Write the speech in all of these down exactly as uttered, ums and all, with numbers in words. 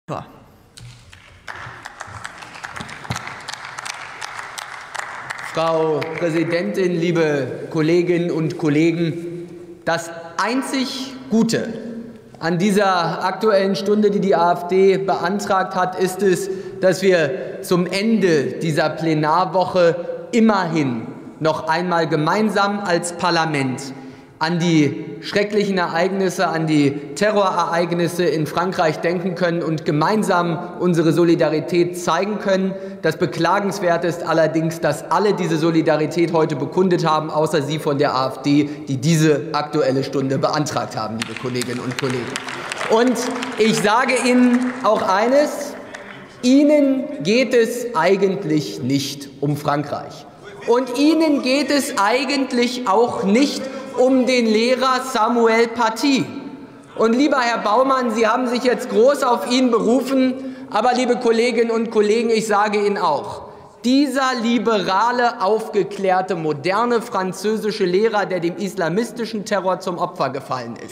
Ja. Frau Präsidentin, liebe Kolleginnen und Kollegen! Das einzig Gute an dieser Aktuellen Stunde, die die AfD beantragt hat, ist es, dass wir zum Ende dieser Plenarwoche immerhin noch einmal gemeinsam als Parlament an die schrecklichen Ereignisse, an die Terrorereignisse in Frankreich denken können und gemeinsam unsere Solidarität zeigen können. Das Beklagenswerte ist allerdings, dass alle diese Solidarität heute bekundet haben, außer Sie von der AfD, die diese Aktuelle Stunde beantragt haben, liebe Kolleginnen und Kollegen. Und ich sage Ihnen auch eines: Ihnen geht es eigentlich nicht um Frankreich. Und Ihnen geht es eigentlich auch nicht um den Lehrer Samuel Paty. Und lieber Herr Baumann, Sie haben sich jetzt groß auf ihn berufen, aber liebe Kolleginnen und Kollegen, ich sage Ihnen auch, dieser liberale, aufgeklärte, moderne französische Lehrer, der dem islamistischen Terror zum Opfer gefallen ist,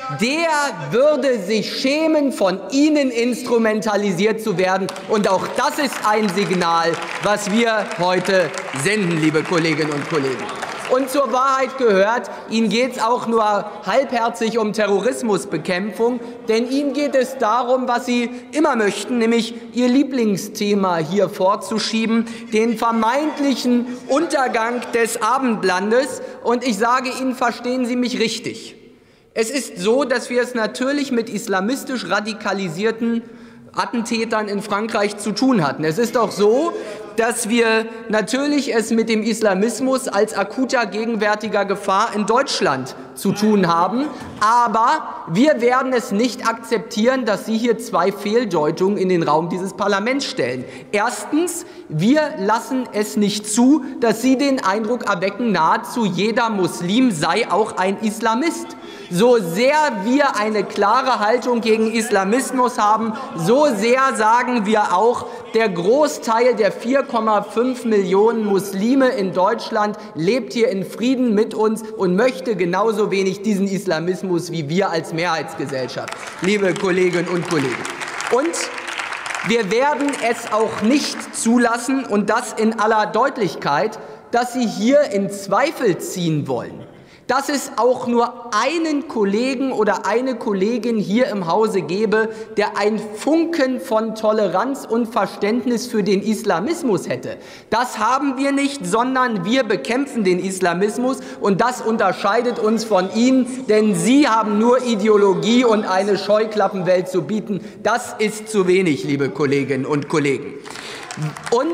der würde sich schämen, von Ihnen instrumentalisiert zu werden. Und auch das ist ein Signal, was wir heute senden, liebe Kolleginnen und Kollegen. Und zur Wahrheit gehört, Ihnen geht es auch nur halbherzig um Terrorismusbekämpfung, denn Ihnen geht es darum, was Sie immer möchten, nämlich Ihr Lieblingsthema hier vorzuschieben, den vermeintlichen Untergang des Abendlandes. Und ich sage Ihnen, verstehen Sie mich richtig. Es ist so, dass wir es natürlich mit islamistisch radikalisierten Attentätern in Frankreich zu tun hatten. Es ist auch so, dass wir natürlich es mit dem Islamismus als akuter gegenwärtiger Gefahr in Deutschland zu tun haben. Aber wir werden es nicht akzeptieren, dass Sie hier zwei Fehldeutungen in den Raum dieses Parlaments stellen. Erstens, wir lassen es nicht zu, dass Sie den Eindruck erwecken, nahezu jeder Muslim sei auch ein Islamist. So sehr wir eine klare Haltung gegen Islamismus haben, so sehr sagen wir auch, der Großteil der vier Komma fünf Millionen Muslime in Deutschland lebt hier in Frieden mit uns und möchte genauso wenig diesen Islamismus wie wir als Mehrheitsgesellschaft, liebe Kolleginnen und Kollegen. Und wir werden es auch nicht zulassen, und das in aller Deutlichkeit, dass Sie hier in Zweifel ziehen wollen, dass es auch nur einen Kollegen oder eine Kollegin hier im Hause gäbe, der ein Funken von Toleranz und Verständnis für den Islamismus hätte. Das haben wir nicht, sondern wir bekämpfen den Islamismus, und das unterscheidet uns von Ihnen, denn Sie haben nur Ideologie und eine Scheuklappenwelt zu bieten. Das ist zu wenig, liebe Kolleginnen und Kollegen. Und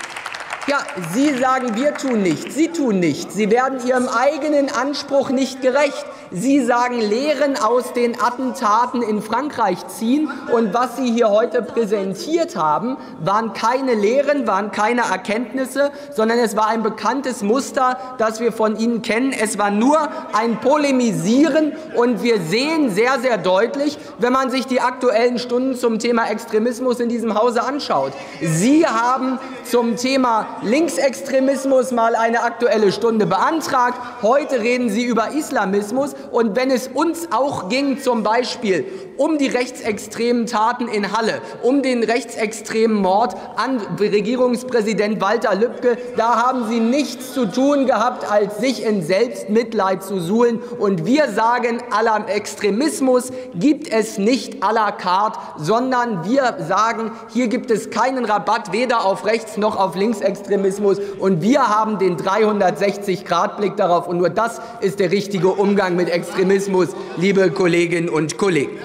ja, Sie sagen, wir tun nichts. Sie tun nichts. Sie werden Ihrem eigenen Anspruch nicht gerecht. Sie sagen, Lehren aus den Attentaten in Frankreich ziehen. Und was Sie hier heute präsentiert haben, waren keine Lehren, waren keine Erkenntnisse, sondern es war ein bekanntes Muster, das wir von Ihnen kennen. Es war nur ein Polemisieren. Und wir sehen sehr, sehr deutlich, wenn man sich die Aktuellen Stunden zum Thema Extremismus in diesem Hause anschaut. Sie haben zum Thema Linksextremismus mal eine Aktuelle Stunde beantragt. Heute reden Sie über Islamismus. Und wenn es uns auch ging, zum Beispiel um die rechtsextremen Taten in Halle, um den rechtsextremen Mord an Regierungspräsident Walter Lübcke, da haben Sie nichts zu tun gehabt, als sich in Selbstmitleid zu suhlen. Und wir sagen, à la Extremismus gibt es nicht à la carte, sondern wir sagen, hier gibt es keinen Rabatt, weder auf Rechts- noch auf Linksextremismus. Und wir haben den dreihundertsechzig Grad Blick darauf. Und nur das ist der richtige Umgang mit Extremismus, liebe Kolleginnen und Kollegen.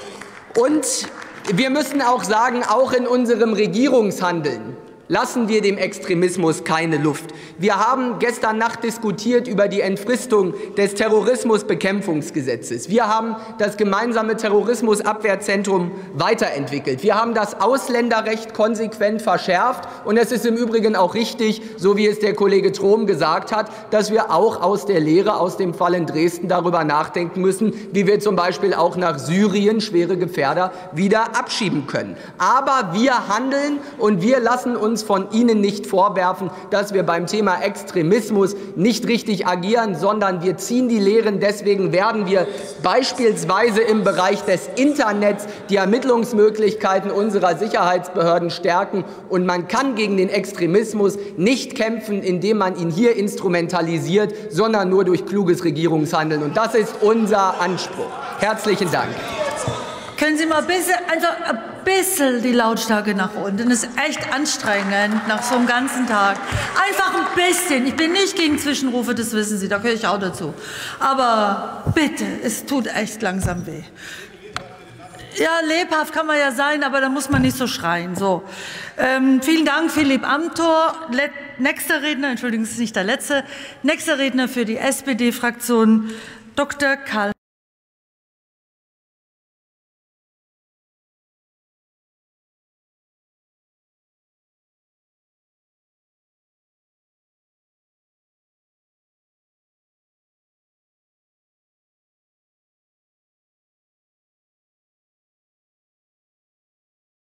Und wir müssen auch sagen, auch in unserem Regierungshandeln lassen wir dem Extremismus keine Luft. Wir haben gestern Nacht diskutiert über die Entfristung des Terrorismusbekämpfungsgesetzes. Wir haben das gemeinsame Terrorismusabwehrzentrum weiterentwickelt. Wir haben das Ausländerrecht konsequent verschärft. Und es ist im Übrigen auch richtig, so wie es der Kollege Trom gesagt hat, dass wir auch aus der Lehre aus dem Fall in Dresden darüber nachdenken müssen, wie wir zum Beispiel auch nach Syrien schwere Gefährder wieder abschieben können. Aber wir handeln, und wir lassen uns uns von Ihnen nicht vorwerfen, dass wir beim Thema Extremismus nicht richtig agieren, sondern wir ziehen die Lehren. Deswegen werden wir beispielsweise im Bereich des Internets die Ermittlungsmöglichkeiten unserer Sicherheitsbehörden stärken. Und man kann gegen den Extremismus nicht kämpfen, indem man ihn hier instrumentalisiert, sondern nur durch kluges Regierungshandeln. Und das ist unser Anspruch. Herzlichen Dank. Können Sie mal ein bisschen, also ein bisschen die Lautstärke nach unten? Das ist echt anstrengend nach so einem ganzen Tag. Einfach ein bisschen. Ich bin nicht gegen Zwischenrufe, das wissen Sie, da gehöre ich auch dazu. Aber bitte, es tut echt langsam weh. Ja, lebhaft kann man ja sein, aber da muss man nicht so schreien. So. Ähm, vielen Dank, Philipp Amthor. Let nächster Redner, Entschuldigung, es ist nicht der letzte. Nächster Redner für die S P D-Fraktion, Doktor Karl